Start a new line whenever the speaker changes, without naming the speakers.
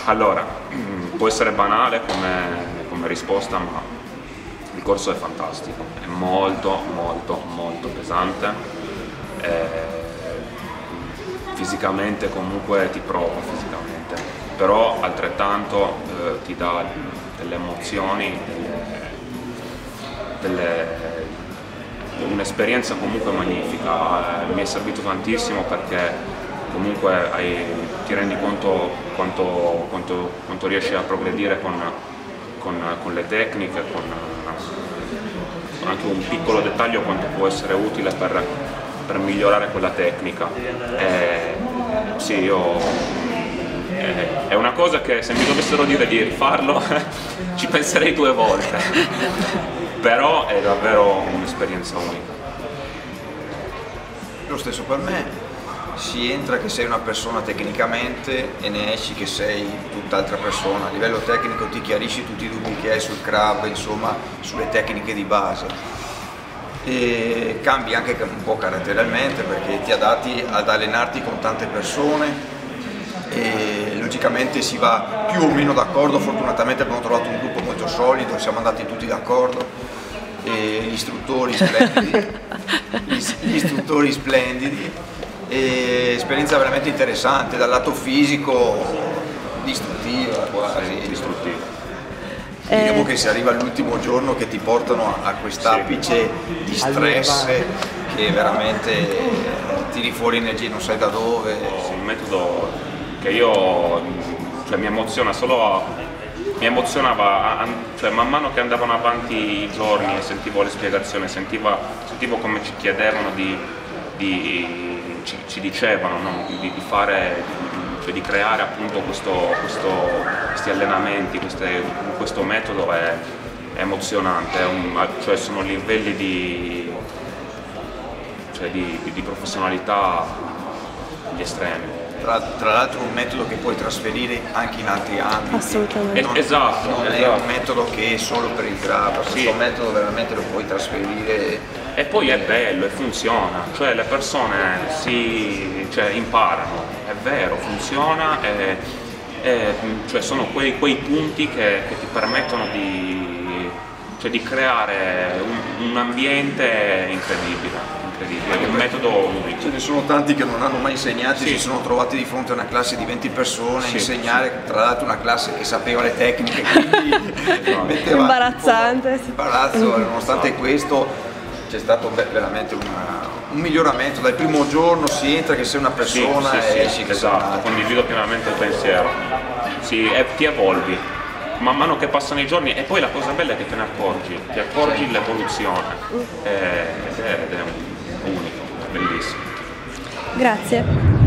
Allora, può essere banale come risposta, ma il corso è fantastico, è molto molto molto pesante, fisicamente comunque ti prova fisicamente, però altrettanto ti dà delle emozioni, un'esperienza comunque magnifica. Mi è servito tantissimo perché comunque ti rendi conto quanto riesci a progredire con le tecniche, con anche un piccolo dettaglio quanto può essere utile per migliorare quella tecnica. Sì, è una cosa che se mi dovessero dire di rifarlo ci penserei 2 volte, però è davvero un'esperienza unica.
Lo stesso per me. Si entra che sei una persona tecnicamente e ne esci che sei tutt'altra persona. A livello tecnico ti chiarisci tutti i dubbi che hai sul crab, insomma, sulle tecniche di base. E cambi anche un po' caratterialmente perché ti adatti ad allenarti con tante persone e logicamente si va più o meno d'accordo. Fortunatamente abbiamo trovato un gruppo molto solido, siamo andati tutti d'accordo e gli istruttori splendidi. E esperienza veramente interessante dal lato fisico, distruttiva quasi.
Sì, distruttiva.
Diciamo che si arriva all'ultimo giorno che ti portano a quest'apice di stress che veramente tiri fuori energie non sai da dove.
Un metodo che mi emoziona mi emozionava, cioè man mano che andavano avanti i giorni e sentivo le spiegazioni, sentivo come ci chiedevano ci dicevano, no? di fare, cioè di creare appunto questi allenamenti, questo metodo è emozionante, cioè sono livelli di professionalità agli estremi.
Tra l'altro un metodo che puoi trasferire anche in altri ambiti.
Assolutamente.
Esatto.
Non è un metodo che è solo per il crab, questo metodo veramente lo puoi trasferire.
E poi è bello e funziona, cioè le persone imparano, è vero, funziona, cioè sono quei punti che ti permettono di creare un ambiente incredibile, è un metodo unico.
Ce ne sono tanti che non hanno mai insegnato, si sono trovati di fronte a una classe di 20 persone, insegnare, tra l'altro una classe che sapeva le tecniche, quindi metteva
imbarazzante.
Imbarazzo, nonostante questo c'è stato veramente un miglioramento. Dal primo giorno si entra che sei una persona e esci che
esatto, condivido pienamente il pensiero. Ti evolvi man mano che passano i giorni e poi la cosa bella è che te ne accorgi l'evoluzione ed è unico, bellissimo.
Grazie.